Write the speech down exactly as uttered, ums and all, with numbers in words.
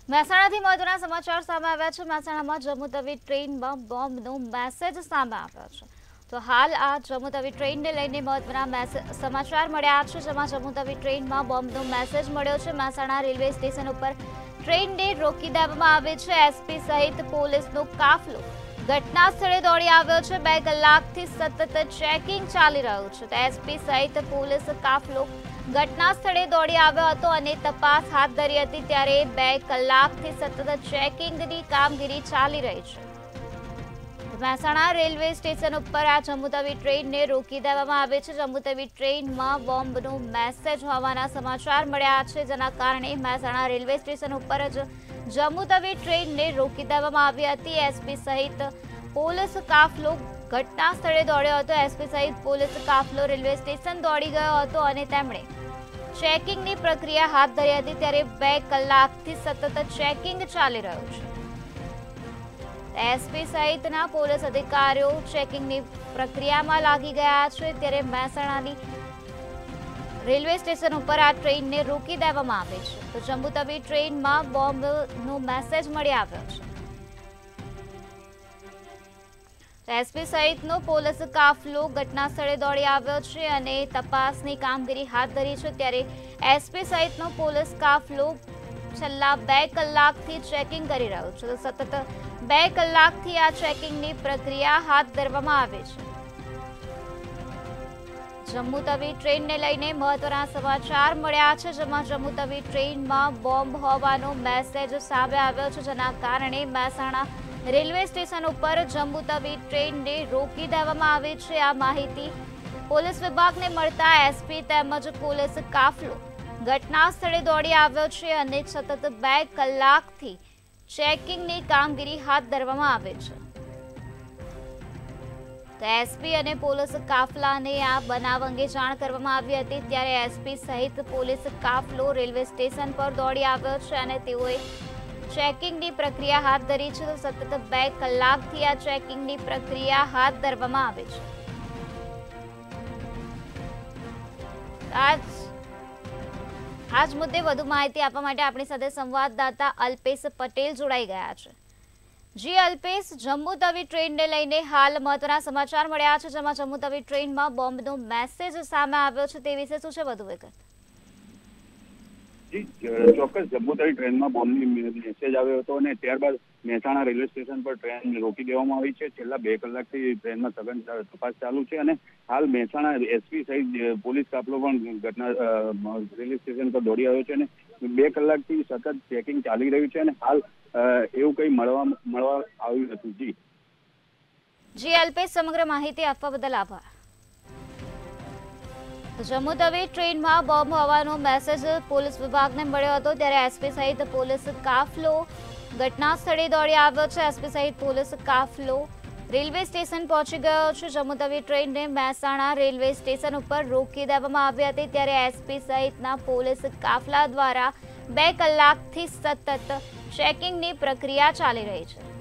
મહેસાણાથી મહત્વના સમાચાર સામે આવ્યા છે। મહેસાણામાં જમ્મુ તવી ટ્રેનમાં બોમ્બનો મેસેજ સામે આવ્યો છે। તો હાલ આ જમ્મુ તવી ટ્રેનને લઈને મહત્વના સમાચાર મળ્યા છે, જેમાં જમ્મુ તવી ટ્રેનમાં બોમ્બનો મેસેજ મળ્યો છે। મહેસાણા રેલવે સ્ટેશન ઉપર ટ્રેનને રોકી દેવામાં આવે છે। એસપી સહિત પોલીસનો કાફલો ઘટના સ્થળે દોડી આવ્યો છે। બે કલાકથી સતત ચેકિંગ ચાલી રહ્યું છે। તો એસપી સહિત પોલીસ કાફલો ઘટના સ્થળે દોડી આવ્યો હતો અને તપાસ હાથ ધરી હતી। ત્યારે બે કલાકથી સતત ચેકિંગની કામગીરી ચાલી રહી છે। મહેસાણા રેલવે સ્ટેશન ઉપર આ જમ્મુ તવી ટ્રેનને રોકી દેવામાં આવે છે। જમ્મુ તવી ટ્રેનમાં બોમ્બનો મેસેજ હોવાના સમાચાર મળ્યા છે, જેના કારણે મહેસાણા રેલવે સ્ટેશન ઉપર જ જમ્મુ તવી ટ્રેનને રોકી દેવામાં આવી હતી। એસપી સહિત પોલીસ કાફલો ઘટના સ્થળે દોડ્યો હતો। એસપી સહિત પોલીસ કાફલો રેલવે સ્ટેશન દોડી ગયો હતો અને તેમણે ચેકિંગની પ્રક્રિયા હાથ ધરી હતી। ત્યારે બે કલાકથી સતત ચેકિંગ ચાલી રહ્યું છે। એસપી સહિતના પોલીસ અધિકારીઓ ચેકિંગની પ્રક્રિયામાં લાગી ગયા છે। ત્યારે મહેસાણાની રેલવે સ્ટેશન ઉપર આ ટ્રેનને રોકી દેવામાં આવે છે। તો જમ્મુ તવી ટ્રેનમાં બોમ્બનો મેસેજ મળી આવ્યો છે। એસપી સહિતનો પોલીસ કાફલો ઘટના સ્થળે દોડી આવ્યો છે અને તપાસની કામગીરી હાથ ધરી છે। ત્યારે એસપી સહિતનો પોલીસ કાફલો છેલ્લા બે કલાકથી ચેકિંગ કરી રહ્યો છે। તો સતત બે કલાકથી આ ચેકિંગની પ્રક્રિયા હાથ ધરવામાં આવે છે। જમ્મુ તવી ટ્રેનને લઈને મહત્વના સમાચાર મળ્યા છે, જેમાં જમ્મુ તવી ટ્રેનમાં બોમ્બ હોવાનો મેસેજ સામે આવ્યો છે, જેના કારણે મહેસાણા રેલવે સ્ટેશન ઉપર જમ્મુ તવી ટ્રેનને રોકી દેવામાં આવી છે। આ માહિતી પોલીસ વિભાગને મળતા એસપી તેમજ પોલીસ કાફલો ઘટના સ્થળે દોડી આવ્યો છે અને સતત બે કલાકથી ચેકિંગની કામગીરી હાથ ધરવામાં આવે છે। તો એસપી અને પોલીસ કાફલાને આ બનાવ અંગે જાણ કરવામાં આવી હતી। ત્યારે એસપી સહિત પોલીસ કાફલો રેલવે સ્ટેશન પર દોડી આવ્યો છે અને તેઓએ ચેકિંગની પ્રક્રિયા હાથ ધરી છે। તો સતત બે કલાકથી આ ચેકિંગની પ્રક્રિયા હાથ ધરવામાં આવે છે। આજ આજ મુદ્દે વધુ માહિતી આપવા માટે આપણી સાથે સંવાદદાતા અલ્પેશ પટેલ જોડાઈ ગયા છે। જી અલ્પેશ, જમ્મુ તવી ટ્રેનને લઈને હાલ મહત્વના સમાચાર મળ્યા છે, જેમાં જમ્મુ તવી ટ્રેનમાં બોમ્બનો મેસેજ સામે આવ્યો છે, તે વિશે શું છે વધુ વિગત? જી ચોક્કસ, જમ્મુ તવી ટ્રેનમાં બોમ્બની મેસેજ આવ્યો હતો અને ત્યારબાદ મહેસાણા રેલવે સ્ટેશન પર ટ્રેન રોકી દેવામાં આવી છે। છેલ્લા બે કલાકથી ટ્રેનમાં સઘન તપાસ ચાલુ છે અને હાલ મહેસાણા એસપી સહિત પોલીસ કાફલો પણ ઘટના રેલવે સ્ટેશન પર દોડી આવ્યો છે અને બે કલાકથી સતત ચેકિંગ ચાલી રહ્યું છે અને હાલ એવું કંઈ મળવા મળવા આવ્યું નથી। જી જી અલ્પેશ, સમગ્ર માહિતી આપવા બદલ આભાર। જમ્મુ તવી ટ્રેનમાં બોમ્બ હોવાનો મેસેજ પોલીસ વિભાગને મળ્યો હતો। ત્યારે એસપી સહિત પોલીસ કાફલો ઘટના સ્થળે દોડી આવ્યો છે। એસપી સહિત પોલીસ કાફલો રેલવે સ્ટેશન પહોંચી ગયો છે। જમ્મુ તવી ટ્રેનને મહેસાણા રેલવે સ્ટેશન ઉપર રોકી દેવામાં આવી હતી। ત્યારે એસપી સહિતના પોલીસ કાફલા દ્વારા બે કલાકથી સતત ચેકિંગની પ્રક્રિયા ચાલી રહી છે।